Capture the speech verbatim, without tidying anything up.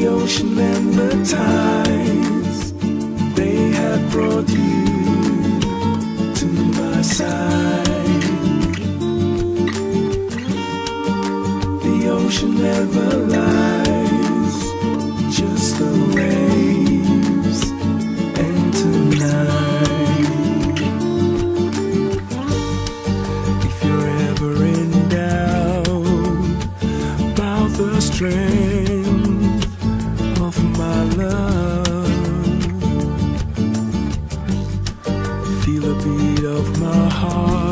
The ocean and the tides, they have brought you to my side. The ocean never lies, just the waves. And tonight, if you're ever in doubt about the strength of my love, feel a beat of my heart